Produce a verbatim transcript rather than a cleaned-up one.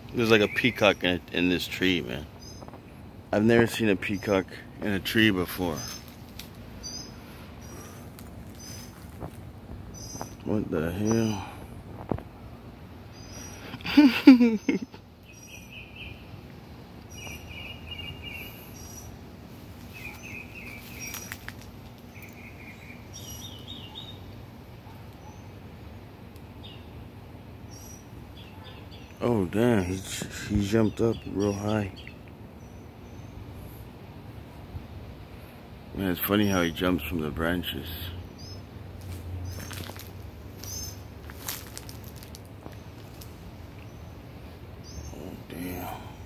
There's like a peacock in, in this tree, man. I've never seen a peacock in a tree before. What the hell? Oh damn, he, he jumped up real high. Man, it's funny how he jumps from the branches. Oh damn.